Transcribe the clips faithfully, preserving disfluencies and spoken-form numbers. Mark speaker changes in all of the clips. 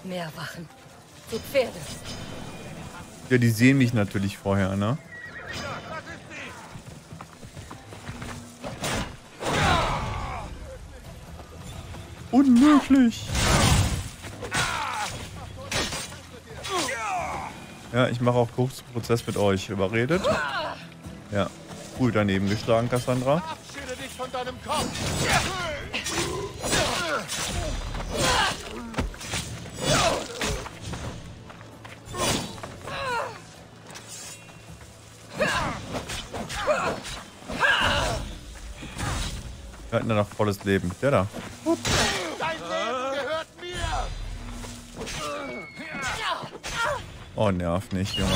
Speaker 1: Mehr Wachen. Zu Pferde.
Speaker 2: Ja, die sehen mich natürlich vorher, ne? Unmöglich. Ja, ich mache auch kurz Prozess mit euch. Überredet? Ja. Cool, daneben geschlagen, Cassandra.
Speaker 3: Verabschiede dich von deinem Kopf.
Speaker 2: Wir hatten ja noch volles Leben. Der da.
Speaker 3: Dein Leben gehört mir.
Speaker 2: Oh, nerv nicht, Junge.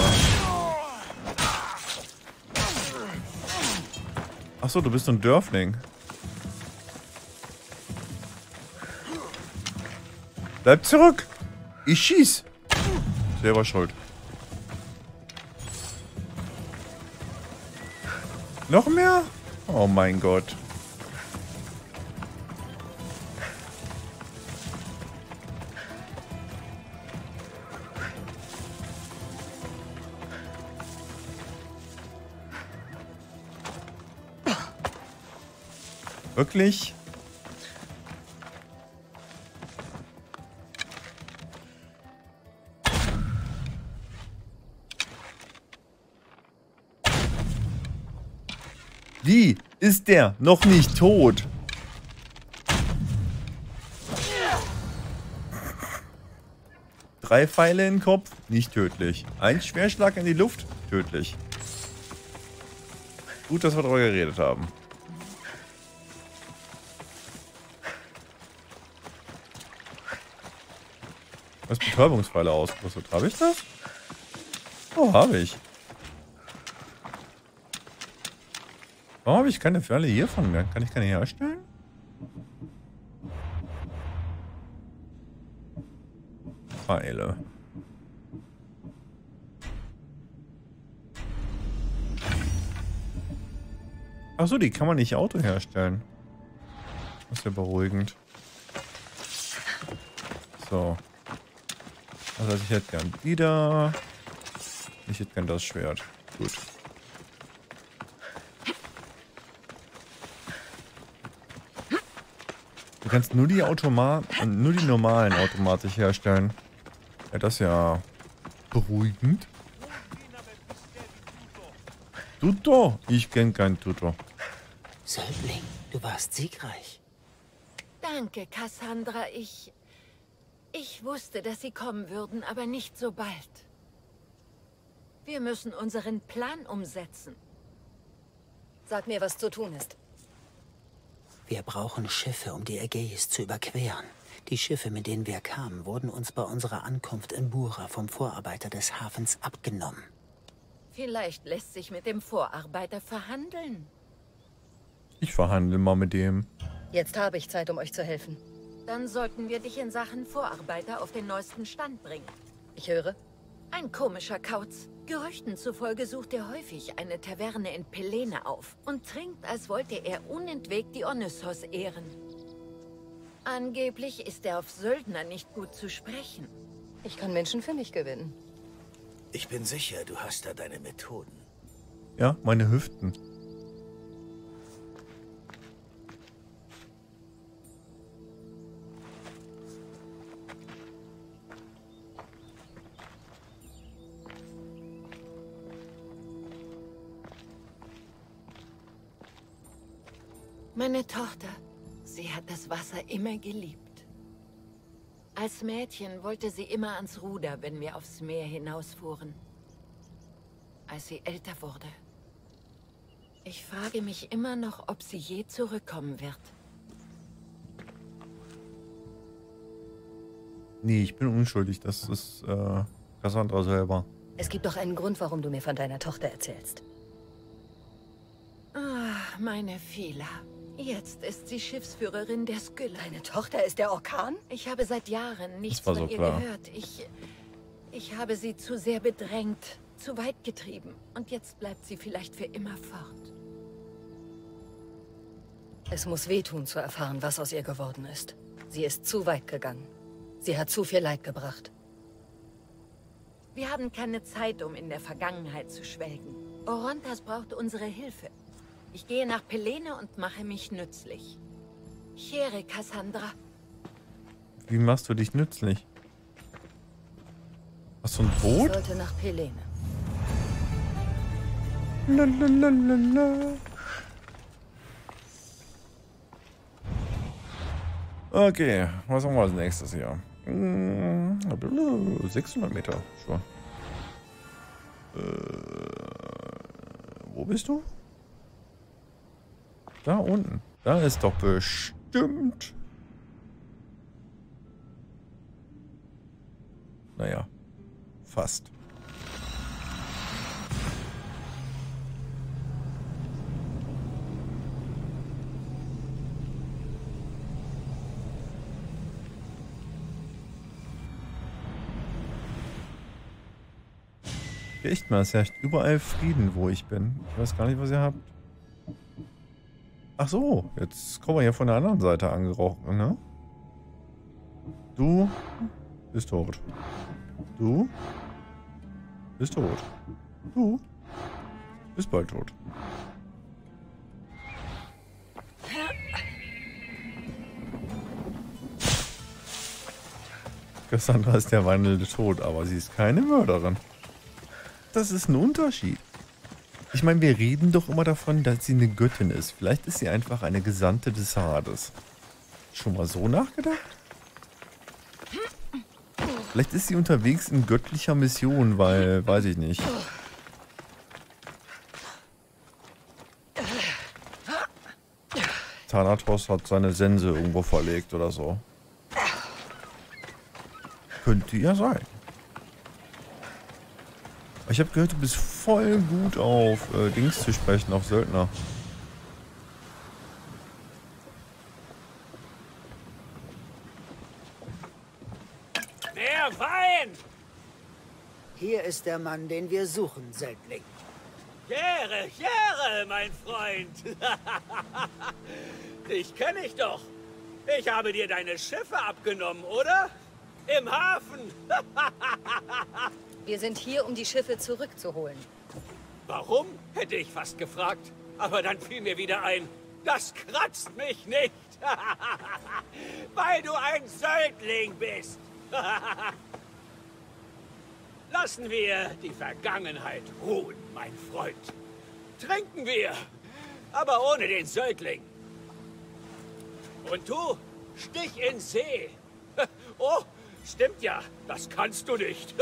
Speaker 2: Achso, du bist so ein Dörfling. Bleib zurück! Ich schieß! Selber schuld. Noch mehr? Oh mein Gott. Wirklich? Wie ist der noch nicht tot? Drei Pfeile in den Kopf, nicht tödlich. Ein Schwerschlag in die Luft, tödlich. Gut, dass wir darüber geredet haben. Was Betäubungspfeile ausgerüstet? Habe ich das? Oh, habe ich. Warum habe ich keine Pfeile hiervon mehr? Kann ich keine herstellen? Pfeile. Achso, die kann man nicht Auto herstellen. Das ist ja beruhigend. So. Das heißt, ich hätte gern wieder. Ich hätte gern das Schwert. Gut. Du kannst nur die Automat nur die normalen automatisch herstellen. Ja, das ist ja beruhigend. Tutor? Ich kenne keinen Tutor.
Speaker 4: Söldling, du warst siegreich.
Speaker 5: Danke, Cassandra. Ich... Ich wusste, dass Sie kommen würden, aber nicht so bald. Wir müssen unseren Plan umsetzen.
Speaker 1: Sag mir, was zu tun ist.
Speaker 4: Wir brauchen Schiffe, um die Ägäis zu überqueren. Die Schiffe, mit denen wir kamen, wurden uns bei unserer Ankunft in Bura vom Vorarbeiter des Hafens abgenommen.
Speaker 5: Vielleicht lässt sich mit dem Vorarbeiter verhandeln.
Speaker 2: Ich verhandle mal mit dem.
Speaker 1: Jetzt habe ich Zeit, um euch zu helfen.
Speaker 5: Dann sollten wir dich in Sachen Vorarbeiter auf den neuesten Stand bringen.
Speaker 1: Ich höre.
Speaker 5: Ein komischer Kauz. Gerüchten zufolge sucht er häufig eine Taverne in Pelene auf und trinkt, als wollte er unentwegt Dionysos ehren. Angeblich ist er auf Söldner nicht gut zu sprechen.
Speaker 1: Ich kann Menschen für mich gewinnen.
Speaker 6: Ich bin sicher, du hast da deine Methoden.
Speaker 2: Ja, meine Hüften.
Speaker 5: Meine Tochter, sie hat das Wasser immer geliebt. Als Mädchen wollte sie immer ans Ruder, wenn wir aufs Meer hinausfuhren. Als sie älter wurde. Ich frage mich immer noch, ob sie je zurückkommen wird.
Speaker 2: Nee, ich bin unschuldig. Das ist äh, Cassandra selber.
Speaker 1: Es gibt doch einen Grund, warum du mir von deiner Tochter erzählst.
Speaker 5: Ah, meine Fila. Jetzt ist sie Schiffsführerin der Skylla.
Speaker 1: Deine Tochter ist der Orkan?
Speaker 5: Ich habe seit Jahren nichts
Speaker 2: war
Speaker 5: von
Speaker 2: so
Speaker 5: ihr
Speaker 2: klar.
Speaker 5: gehört. Ich, ich habe sie zu sehr bedrängt, zu weit getrieben. Und jetzt bleibt sie vielleicht für immer fort.
Speaker 1: Es muss wehtun, zu erfahren, was aus ihr geworden ist. Sie ist zu weit gegangen. Sie hat zu viel Leid gebracht.
Speaker 5: Wir haben keine Zeit, um in der Vergangenheit zu schwelgen. Orontas braucht unsere Hilfe. Ich gehe nach Pelene und mache mich nützlich. Chere, Cassandra.
Speaker 2: Wie machst du dich nützlich? Hast du ein
Speaker 1: Ich
Speaker 2: Boot?
Speaker 1: sollte nach Pelene.
Speaker 2: Lalalala. Okay, was haben wir als nächstes hier? Hm, sechshundert Meter, schon. Äh, wo bist du? Da unten. Da ist doch bestimmt. Naja, fast. Echt mal, es herrscht überall Frieden, wo ich bin. Ich weiß gar nicht, was ihr habt. Ach so, jetzt kommen wir hier von der anderen Seite angerochen, ne? Du bist tot. Du bist tot. Du bist bald tot. Cassandra ist der wandelnde Tod, aber sie ist keine Mörderin. Das ist ein Unterschied. Ich meine, wir reden doch immer davon, dass sie eine Göttin ist. Vielleicht ist sie einfach eine Gesandte des Hades. Schon mal so nachgedacht? Vielleicht ist sie unterwegs in göttlicher Mission, weil, weiß ich nicht. Thanatos hat seine Sense irgendwo verlegt oder so. Könnte ja sein. Ich habe gehört, du bist voll gut auf äh, Dings zu sprechen, auf Söldner.
Speaker 6: Mehr Wein!
Speaker 4: Hier ist der Mann, den wir suchen, Söldling.
Speaker 6: Chere, Chere, mein Freund! Dich kenne ich doch. Ich habe dir deine Schiffe abgenommen, oder? Im Hafen!
Speaker 1: Wir sind hier, um die Schiffe zurückzuholen.
Speaker 6: Warum? Hätte ich fast gefragt. Aber dann fiel mir wieder ein, das kratzt mich nicht. Weil du ein Söldling bist. Lassen wir die Vergangenheit ruhen, mein Freund. Trinken wir, aber ohne den Söldling. Und du, Stich in See. Oh, stimmt ja, das kannst du nicht.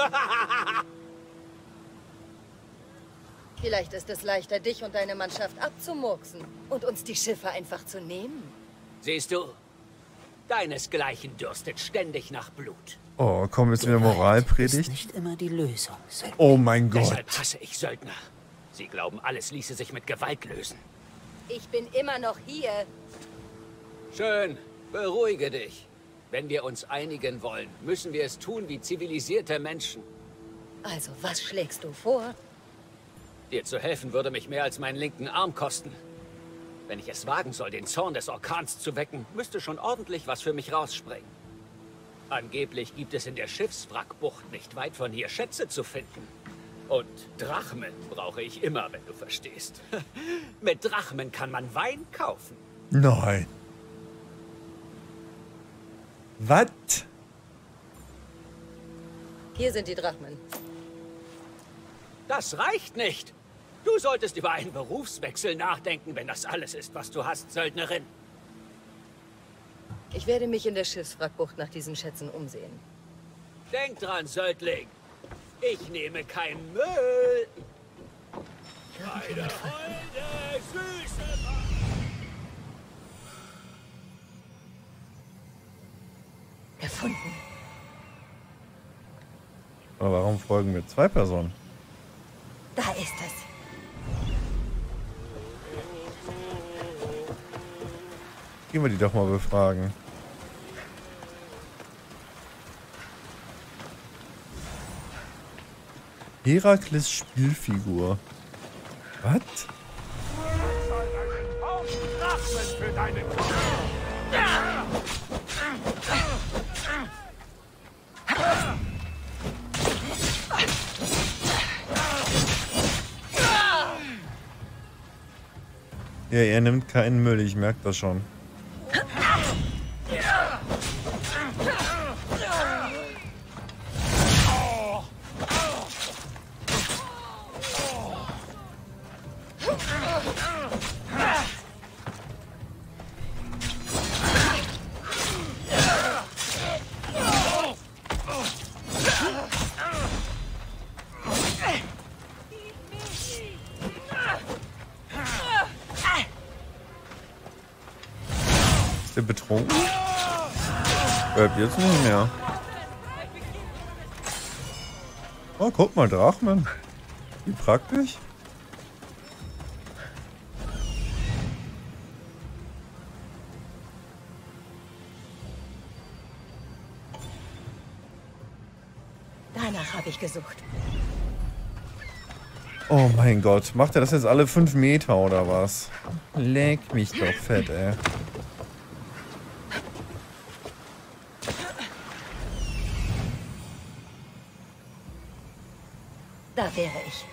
Speaker 1: Vielleicht ist es leichter, dich und deine Mannschaft abzumurksen und uns die Schiffe einfach zu nehmen.
Speaker 6: Siehst du, deinesgleichen dürstet ständig nach Blut.
Speaker 2: Oh, komm, jetzt wieder
Speaker 4: Gewalt
Speaker 2: Moralpredigt.
Speaker 4: ist nicht immer die Lösung, Söldling.
Speaker 2: Oh mein Gott.
Speaker 6: Deshalb hasse ich Söldner. Sie glauben, alles ließe sich mit Gewalt lösen.
Speaker 1: Ich bin immer noch hier.
Speaker 6: Schön, beruhige dich. Wenn wir uns einigen wollen, müssen wir es tun wie zivilisierte Menschen.
Speaker 1: Also, was schlägst du vor?
Speaker 6: Dir zu helfen würde mich mehr als meinen linken Arm kosten. Wenn ich es wagen soll, den Zorn des Orkans zu wecken, müsste schon ordentlich was für mich rausspringen. Angeblich gibt es in der Schiffswrackbucht nicht weit von hier Schätze zu finden. Und Drachmen brauche ich immer, wenn du verstehst. Mit Drachmen kann man Wein kaufen.
Speaker 2: Nein. Was?
Speaker 1: Hier sind die Drachmen.
Speaker 6: Das reicht nicht. Du solltest über einen Berufswechsel nachdenken, wenn das alles ist, was du hast, Söldnerin.
Speaker 1: Ich werde mich in der Schiffswrackbucht nach diesen Schätzen umsehen.
Speaker 6: Denk dran, Söldling. Ich nehme keinen Müll. Meine holde, süße Mann.
Speaker 1: Gefunden.
Speaker 2: Aber warum folgen wir zwei Personen?
Speaker 1: Da ist es.
Speaker 2: Gehen wir die doch mal befragen. Herakles Spielfigur. Was? Ja, er nimmt keinen Müll, ich merke das schon. Ist der betrunken? Hört jetzt nicht mehr. Oh, guck mal, Drachmen. Wie praktisch.
Speaker 1: Danach habe ich gesucht.
Speaker 2: Oh mein Gott, macht er das jetzt alle fünf Meter oder was? Leck mich doch fett, ey.
Speaker 1: Da wäre ich.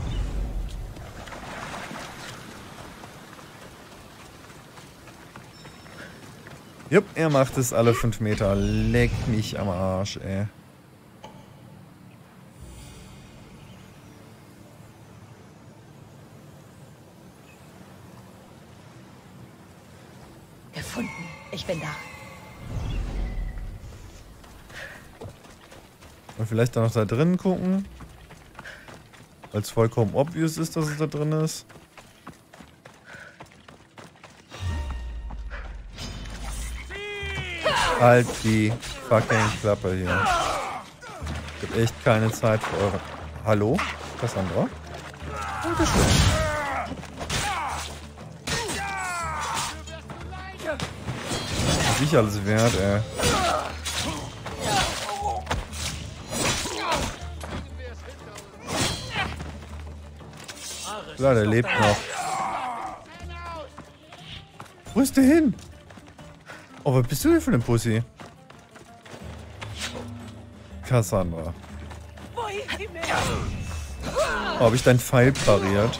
Speaker 2: Jupp, er macht es alle fünf Meter. Leck mich am Arsch, ey.
Speaker 1: Gefunden. Ich bin da.
Speaker 2: Und vielleicht dann noch da drin gucken. Weil es vollkommen obvious ist, dass es da drin ist. Halt die fucking Klappe hier. Ich hab echt keine Zeit für eure... Hallo? Cassandra? Dankeschön. Was ich alles wert, ey. Klar, der lebt noch. Wo ist der hin? Oh, was bist du denn für eine Pussy? Cassandra. Oh, hab ich deinen Pfeil pariert?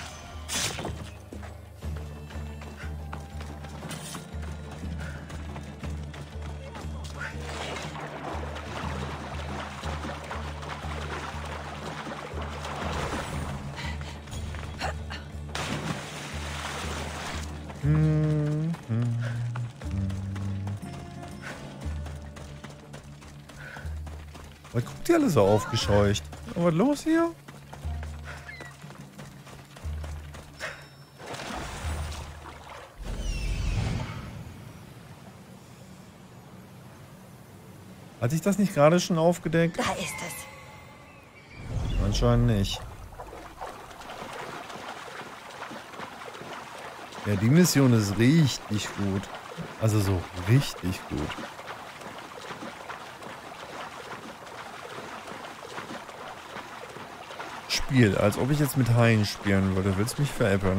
Speaker 2: Hm, hm, hm. Was guckt ihr alle so aufgescheucht? Oh, was los hier? Hatte ich das nicht gerade schon aufgedeckt?
Speaker 1: Da ist es.
Speaker 2: Anscheinend nicht. Ja, die Mission ist richtig gut. Also so richtig gut. Spiel, als ob ich jetzt mit Haien spielen würde. Willst du mich veräppeln?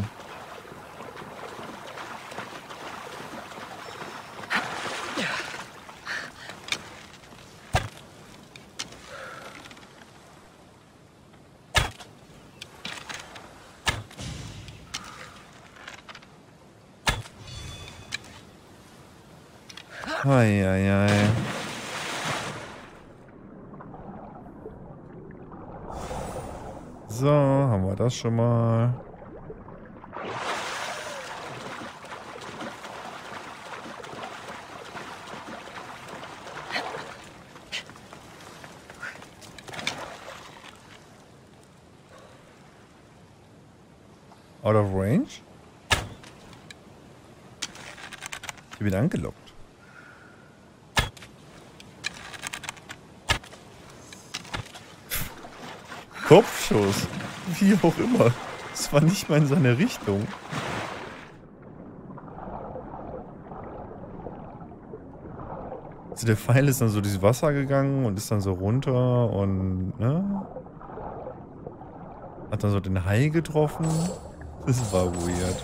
Speaker 2: Ei, ei, ei. So, haben wir das schon mal. Out of range? Ich bin angelockt. Kopfschuss. Wie auch immer. Es war nicht mal in seine Richtung. Also der Pfeil ist dann so durchs Wasser gegangen und ist dann so runter und, ne? Hat dann so den Hai getroffen. Das war weird.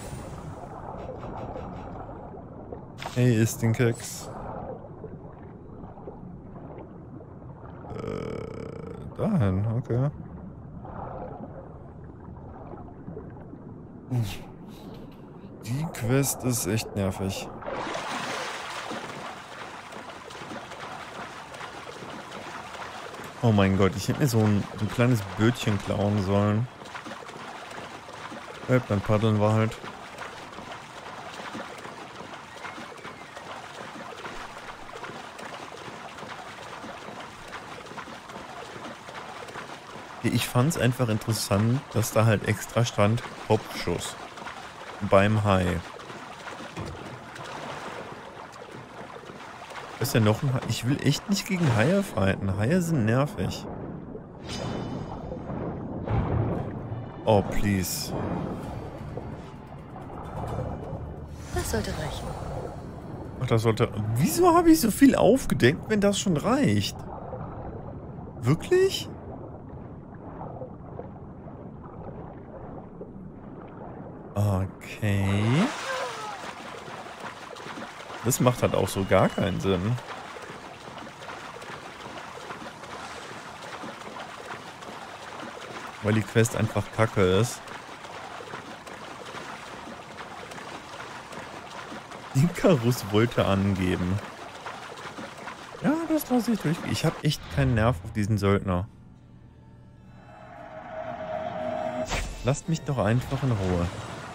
Speaker 2: Hey, isst den Keks. Äh, dahin, okay. Quest ist echt nervig. Oh mein Gott, ich hätte mir so ein, so ein kleines Bötchen klauen sollen. Ja, dann paddeln wir halt. Ich fand es einfach interessant, dass da halt extra stand Kopfschuss beim Hai. Ist ja noch ein Hai. Ich will echt nicht gegen Haie fighten. Haie sind nervig. Oh, please.
Speaker 1: Das sollte reichen.
Speaker 2: Ach, das sollte... Wieso habe ich so viel aufgedeckt, wenn das schon reicht? Wirklich? Okay. Das macht halt auch so gar keinen Sinn. Weil die Quest einfach kacke ist. Icarus wollte angeben. Ja, das lasse ich durch. Ich habe echt keinen Nerv auf diesen Söldner. Lasst mich doch einfach in Ruhe.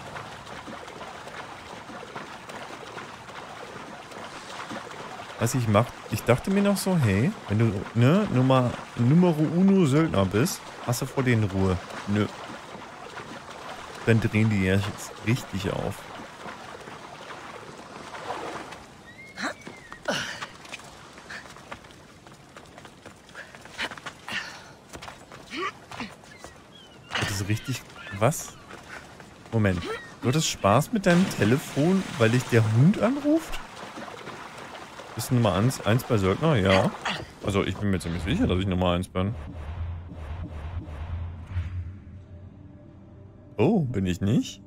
Speaker 2: Was ich mach, ich dachte mir noch so, hey, wenn du, ne, Nummer, Numero Uno Söldner bist, hast du vor denen Ruhe. Nö. Dann drehen die jetzt richtig auf. Das ist richtig, was? Moment, du hattest Spaß mit deinem Telefon, weil dich der Hund anruft? Ist Nummer eins bei Söldner? Ja. Also ich bin mir ziemlich sicher, dass ich Nummer eins bin. Oh, bin ich nicht?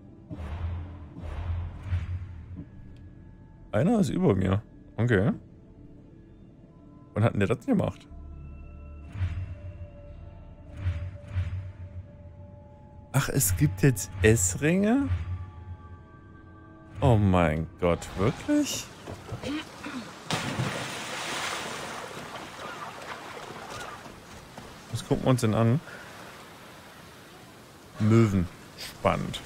Speaker 2: Einer ist über mir. Okay. Wann hat denn der das gemacht? Ach, es gibt jetzt S-Ringe? Oh mein Gott, wirklich? Was gucken wir uns denn an? Möwen. Spannend.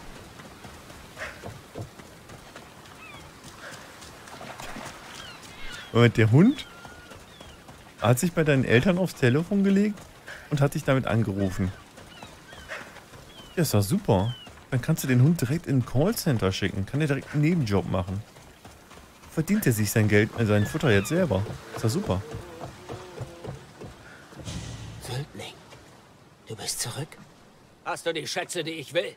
Speaker 2: Moment, der Hund hat sich bei deinen Eltern aufs Telefon gelegt und hat dich damit angerufen. Ja, ist doch super. Dann kannst du den Hund direkt in ein Callcenter schicken. Kann er direkt einen Nebenjob machen. Verdient er sich sein Geld, äh, sein Futter jetzt selber. Ist doch super.
Speaker 4: Söldling, du bist zurück?
Speaker 6: Hast du die Schätze, die ich will?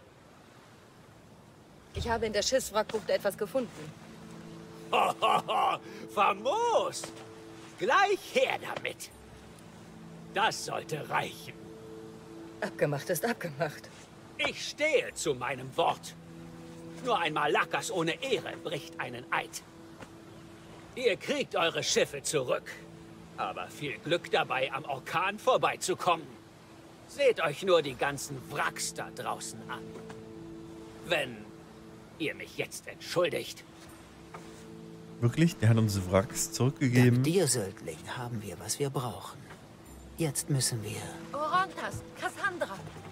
Speaker 1: Ich habe in der Schiffswrackbucht etwas gefunden.
Speaker 6: Hohoho, famos! Gleich her damit. Das sollte reichen.
Speaker 1: Abgemacht ist abgemacht.
Speaker 6: Ich stehe zu meinem Wort. Nur ein Malakas ohne Ehre bricht einen Eid. Ihr kriegt eure Schiffe zurück. Aber viel Glück dabei, am Orkan vorbeizukommen. Seht euch nur die ganzen Wracks da draußen an. Wenn ihr mich jetzt entschuldigt.
Speaker 2: Wirklich? Der hat uns Wracks zurückgegeben.
Speaker 4: Dank dir, Söldling, haben wir, was wir brauchen. Jetzt müssen wir...
Speaker 5: Orontas, Cassandra.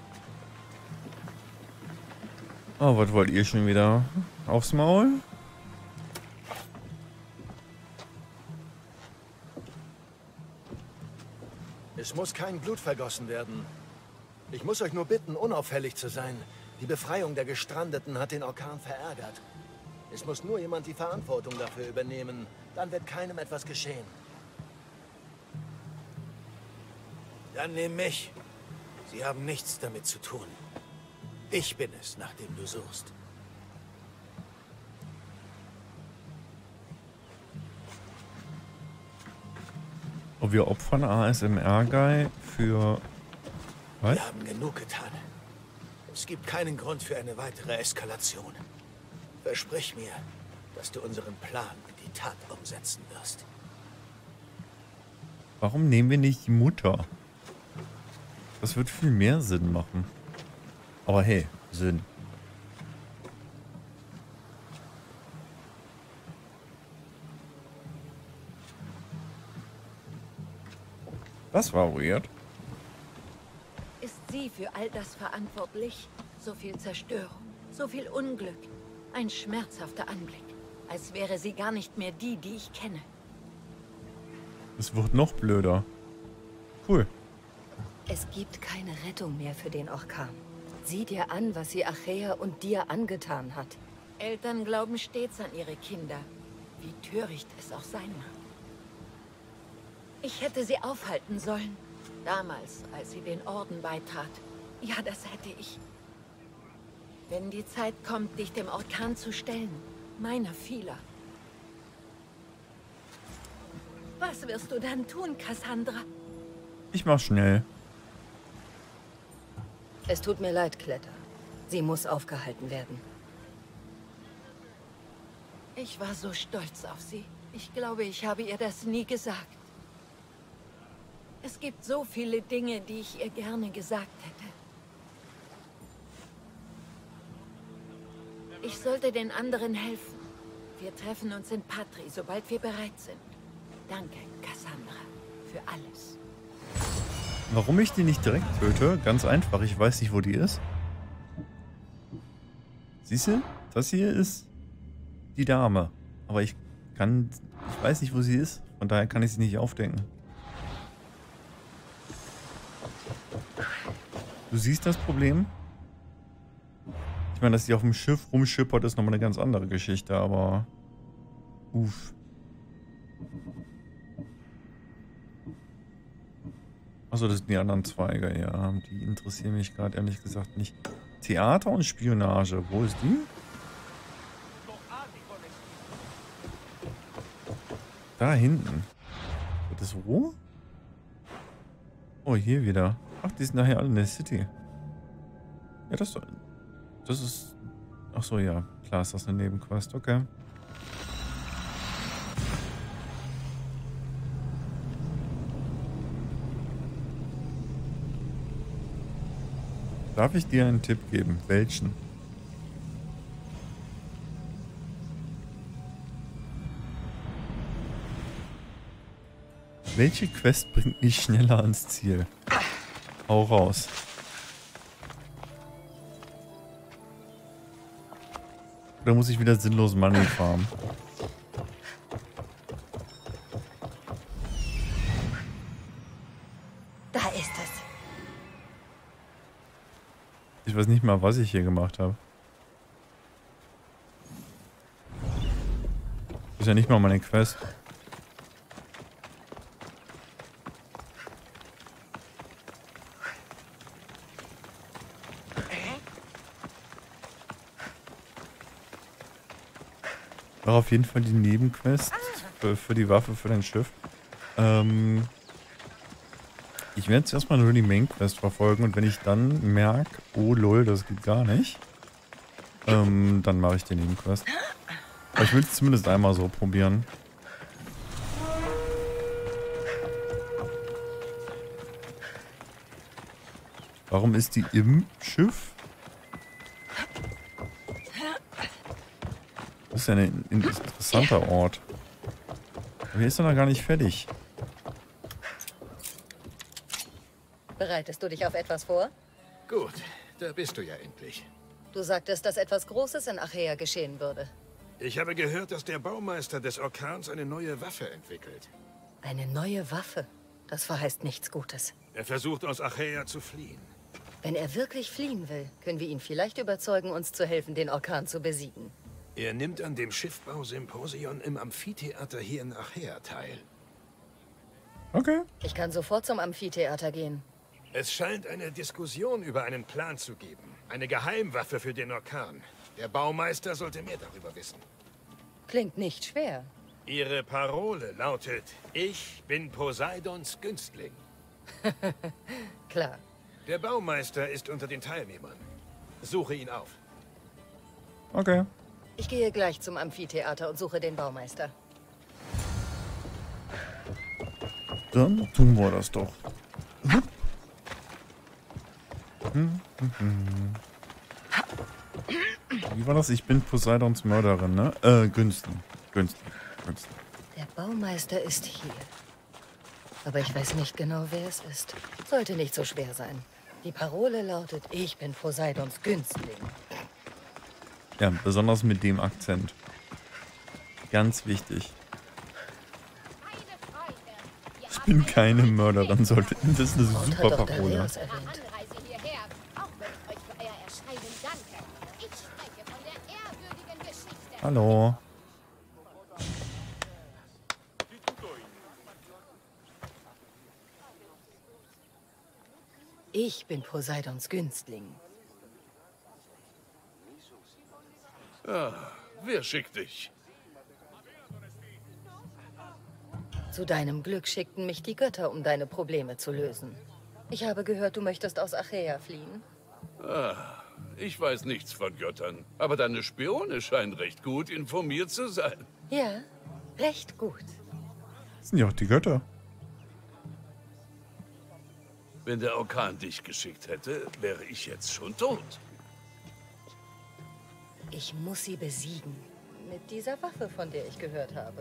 Speaker 2: Oh, was wollt ihr schon wieder? Aufs Maul?
Speaker 3: Es muss kein Blut vergossen werden. Ich muss euch nur bitten, unauffällig zu sein. Die Befreiung der Gestrandeten hat den Orkan verärgert. Es muss nur jemand die Verantwortung dafür übernehmen. Dann wird keinem etwas geschehen. Dann nimm mich. Sie haben nichts damit zu tun. Ich bin es, nach dem du suchst.
Speaker 2: Oh, wir opfern A S M R-Guy für... Was?
Speaker 3: Wir haben genug getan. Es gibt keinen Grund für eine weitere Eskalation. Versprich mir, dass du unseren Plan in die Tat umsetzen wirst.
Speaker 2: Warum nehmen wir nicht die Mutter? Das wird viel mehr Sinn machen. Aber hey, Sinn. Das war weird.
Speaker 5: Ist sie für all das verantwortlich? So viel Zerstörung, so viel Unglück. Ein schmerzhafter Anblick. Als wäre sie gar nicht mehr die, die ich kenne.
Speaker 2: Es wird noch blöder. Cool.
Speaker 1: Es gibt keine Rettung mehr für den Orkan. Sieh dir an, was sie Achäa und dir angetan hat.
Speaker 5: Eltern glauben stets an ihre Kinder. Wie töricht es auch sein mag. Ich hätte sie aufhalten sollen. Damals, als sie den Orden beitrat. Ja, das hätte ich. Wenn die Zeit kommt, dich dem Orkan zu stellen, meiner vieler. Was wirst du dann tun, Cassandra?
Speaker 2: Ich mach schnell.
Speaker 1: Es tut mir leid, Kletter. Sie muss aufgehalten werden.
Speaker 5: Ich war so stolz auf sie. Ich glaube, ich habe ihr das nie gesagt. Es gibt so viele Dinge, die ich ihr gerne gesagt hätte. Ich sollte den anderen helfen. Wir treffen uns in Patri, sobald wir bereit sind. Danke, Cassandra, für alles.
Speaker 2: Warum ich die nicht direkt töte? Ganz einfach, ich weiß nicht, wo die ist. Siehst du? Das hier ist die Dame. Aber ich kann... Ich weiß nicht, wo sie ist. Von daher kann ich sie nicht aufdenken. Du siehst das Problem? Ich meine, dass sie auf dem Schiff rumschippert, ist nochmal eine ganz andere Geschichte, aber... Uff. Achso, das sind die anderen Zweige, ja. Die interessieren mich gerade ehrlich gesagt nicht. Theater und Spionage, wo ist die? Da hinten. Das ist wo? Oh, hier wieder. Ach, die sind nachher alle in der City. Ja, das, das ist... Achso, ja. Klar ist das eine Nebenquest. Okay. Darf ich dir einen Tipp geben? Welchen? Welche Quest bringt mich schneller ans Ziel? Hau raus. Oder muss ich wieder sinnlos Money farmen?
Speaker 1: Da ist es.
Speaker 2: Ich weiß nicht mal, was ich hier gemacht habe. Das ist ja nicht mal meine Quest. War auf jeden Fall die Nebenquest für, für die Waffe für dein Schiff. Ähm, ich werde jetzt erstmal nur die Main-Quest verfolgen und wenn ich dann merke, oh lol, das geht gar nicht, ähm, dann mache ich die Nebenquest. Aber ich will es zumindest einmal so probieren. Warum ist die im Schiff? Das ist ja ein interessanter Ort. Aber hier ist er noch gar nicht fertig.
Speaker 1: Bereitest du dich auf etwas vor?
Speaker 3: Gut, da bist du ja endlich.
Speaker 1: Du sagtest, dass etwas Großes in Achäa geschehen würde.
Speaker 3: Ich habe gehört, dass der Baumeister des Orkans eine neue Waffe entwickelt.
Speaker 1: Eine neue Waffe? Das verheißt nichts Gutes.
Speaker 3: Er versucht, aus Achäa zu fliehen.
Speaker 1: Wenn er wirklich fliehen will, können wir ihn vielleicht überzeugen, uns zu helfen, den Orkan zu besiegen.
Speaker 3: Er nimmt an dem Schiffbausymposion im Amphitheater hier in Achäa teil.
Speaker 2: Okay.
Speaker 1: Ich kann sofort zum Amphitheater gehen.
Speaker 3: Es scheint eine Diskussion über einen Plan zu geben. Eine Geheimwaffe für den Orkan. Der Baumeister sollte mehr darüber wissen.
Speaker 1: Klingt nicht schwer.
Speaker 3: Ihre Parole lautet, ich bin Poseidons Günstling.
Speaker 1: Klar.
Speaker 3: Der Baumeister ist unter den Teilnehmern. Suche ihn auf.
Speaker 2: Okay.
Speaker 1: Ich gehe gleich zum Amphitheater und suche den Baumeister.
Speaker 2: Dann tun wir das doch. Hm, hm, hm. Wie war das? Ich bin Poseidons Mörderin, ne? Äh, Günstling. Günstling. Günstling.
Speaker 1: Der Baumeister ist hier. Aber ich weiß nicht genau, wer es ist. Sollte nicht so schwer sein. Die Parole lautet, ich bin Poseidons Günstling.
Speaker 2: Ja, besonders mit dem Akzent. Ganz wichtig. Ich bin keine Mörderin, sollte. Das ist eine
Speaker 1: Und
Speaker 2: super
Speaker 1: hat auch
Speaker 2: Parole.
Speaker 1: Dareios erwähnt.
Speaker 2: Hallo.
Speaker 1: Ich bin Poseidons Günstling.
Speaker 7: Wer schickt dich?
Speaker 1: Zu deinem Glück schickten mich die Götter, um deine Probleme zu lösen. Ich habe gehört, du möchtest aus Achaea fliehen.
Speaker 7: Ich weiß nichts von Göttern, aber deine Spione scheinen recht gut informiert zu sein.
Speaker 1: Ja, recht gut.
Speaker 2: Das sind ja auch die Götter.
Speaker 7: Wenn der Orkan dich geschickt hätte, wäre ich jetzt schon tot.
Speaker 1: Ich muss sie besiegen. Mit dieser Waffe, von der ich gehört habe.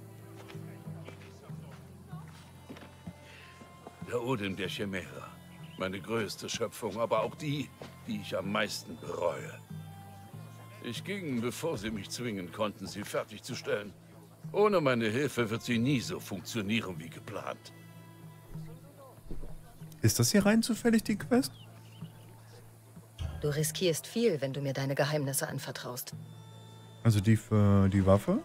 Speaker 7: Der Odin der Chimära. Meine größte Schöpfung, aber auch die, die ich am meisten bereue. Ich ging, bevor sie mich zwingen konnten, sie fertigzustellen. Ohne meine Hilfe wird sie nie so funktionieren wie geplant.
Speaker 2: Ist das hier rein zufällig die Quest?
Speaker 1: Du riskierst viel, wenn du mir deine Geheimnisse anvertraust.
Speaker 2: Also die für die Waffe?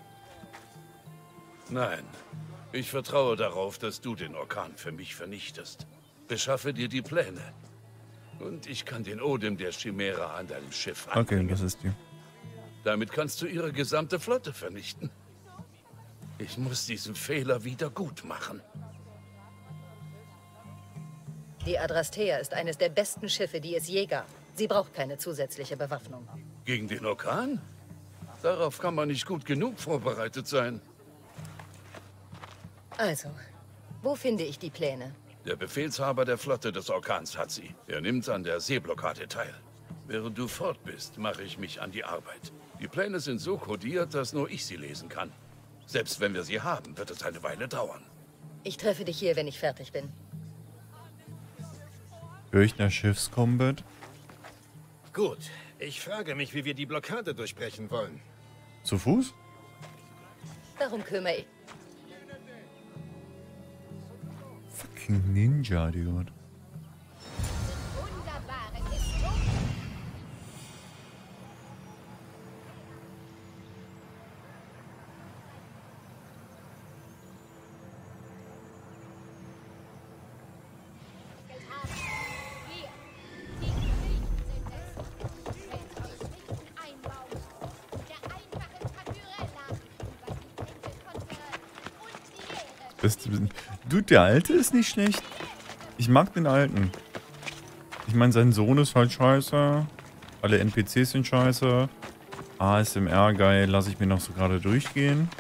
Speaker 7: Nein, ich vertraue darauf, dass du den Orkan für mich vernichtest. Beschaffe dir die Pläne. Und ich kann den Odin der Chimära an deinem Schiff anbringen.
Speaker 2: Okay, das ist die.
Speaker 7: Damit kannst du ihre gesamte Flotte vernichten. Ich muss diesen Fehler wieder gut machen.
Speaker 1: Die Adrastea ist eines der besten Schiffe, die es je gab. Sie braucht keine zusätzliche Bewaffnung.
Speaker 7: Gegen den Orkan? Darauf kann man nicht gut genug vorbereitet sein.
Speaker 1: Also, wo finde ich die Pläne?
Speaker 7: Der Befehlshaber der Flotte des Orkans hat sie. Er nimmt an der Seeblockade teil. Während du fort bist, mache ich mich an die Arbeit. Die Pläne sind so kodiert, dass nur ich sie lesen kann. Selbst wenn wir sie haben, wird es eine Weile dauern.
Speaker 1: Ich treffe dich hier, wenn ich fertig bin.
Speaker 2: Kirchner Schiffskombat.
Speaker 3: Gut, ich frage mich, wie wir die Blockade durchbrechen wollen.
Speaker 2: Zu Fuß?
Speaker 1: Darum kümmere ich.
Speaker 2: Fucking Ninja, Dude. Beste. Dude, der Alte ist nicht schlecht. Ich mag den Alten. Ich meine, sein Sohn ist halt scheiße. Alle N P Cs sind scheiße. A S M R geil, lasse ich mir noch so gerade durchgehen.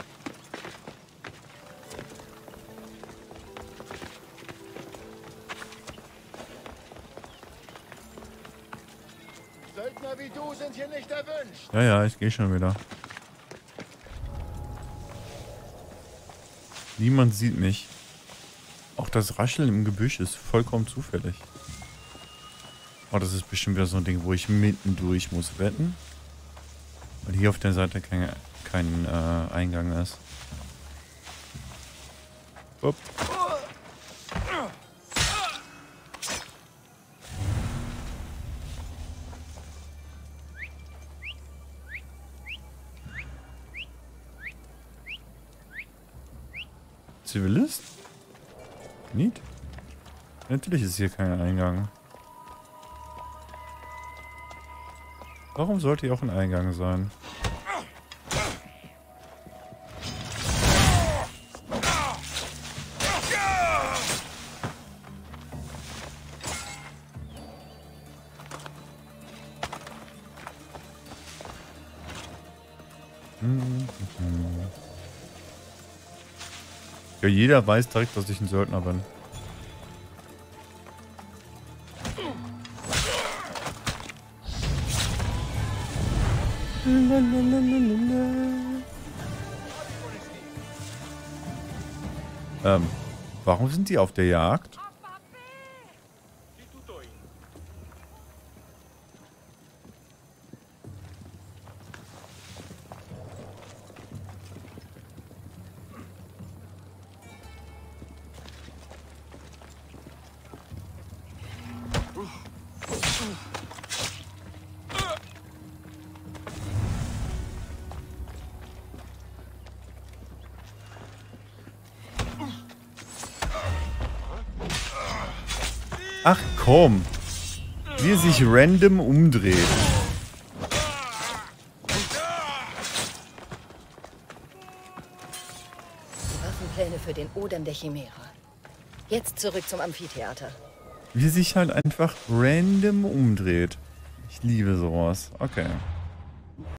Speaker 3: Söldner wie du sind hier nicht erwünscht.
Speaker 2: Ja, ja, ich gehe schon wieder. Niemand sieht mich. Auch das Rascheln im Gebüsch ist vollkommen zufällig. Oh, das ist bestimmt wieder so ein Ding, wo ich mitten durch muss wetten. Weil hier auf der Seite kein, kein äh, Eingang ist. Upp. Zivilist? Nicht? Natürlich ist hier kein Eingang. Warum sollte hier auch ein Eingang sein? Ja, jeder weiß direkt, dass ich ein Söldner bin. Ähm, Warum sind die auf der Jagd? Ach komm, wie er sich random umdreht.
Speaker 1: Waffenpläne für den Odem der Chimära. Jetzt zurück zum Amphitheater.
Speaker 2: Wie er sich halt einfach random umdreht. Ich liebe sowas. Okay.